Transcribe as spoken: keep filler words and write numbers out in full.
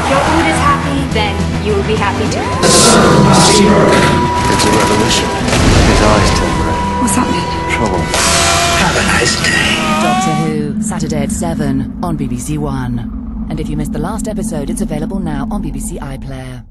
your Ood is happy, then you will be happy too. It's a revelation. His eyes turn red. What's happening? Trouble. Have a nice day. Doctor Who, Saturday at seven on B B C One. And if you missed the last episode, it's available now on B B C iPlayer.